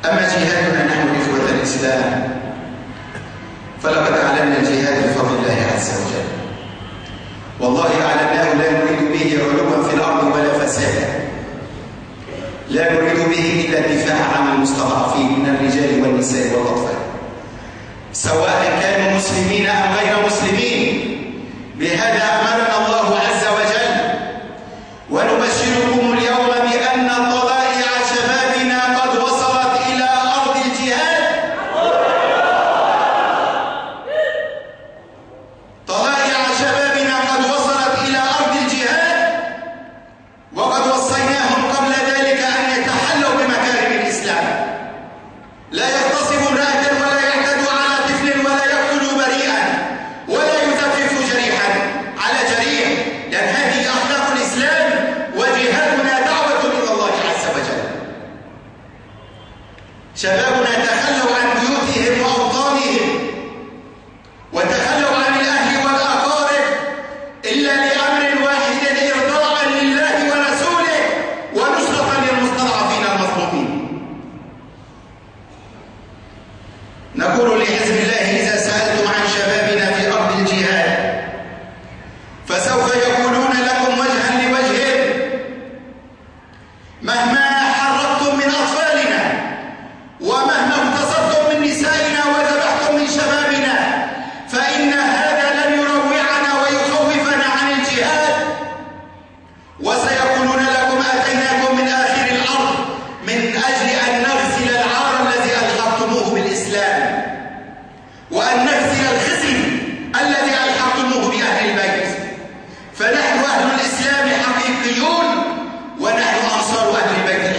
أما جهادنا نحن إخوة الإسلام فلقد أعلنا الجهاد بفضل الله عز وجل، والله أعلناه لا نريد به علوا في الأرض ولا فسادا، لا نريد به إلا الدفاع عن المستضعفين من الرجال والنساء والأطفال، سواء كانوا مسلمين أم غير مسلمين. بهذا أمرنا الله عز وجل، ونبشركم اليوم بأن طلائع شبابنا قد وصلت إلى أرض الجهاد. طلائع شبابنا قد وصلت إلى أرض الجهاد، وقد وصيناهم قبل ذلك أن يتحلوا بمكارم الإسلام، لا يغتصبوا امرأة ولا يعتدوا على طفل ولا يقتلوا بريئا ولا يزففوا جريحا على جريح، لأن هذه أخلاق الإسلام، وجهادنا دعوة إلى الله عز وجل. شبابنا تخلوا عن بيوتهم وأوطانهم، وتخلوا عن الأهل والأقارب إلا لأمر واحد: إرضاء لله ورسوله ونصرة للمستضعفين المظلومين. نقول لحزب الله: إذا سألتم عن شبابنا في أرض الجهاد فسوف يقولون لكم وجها لوجه، مهما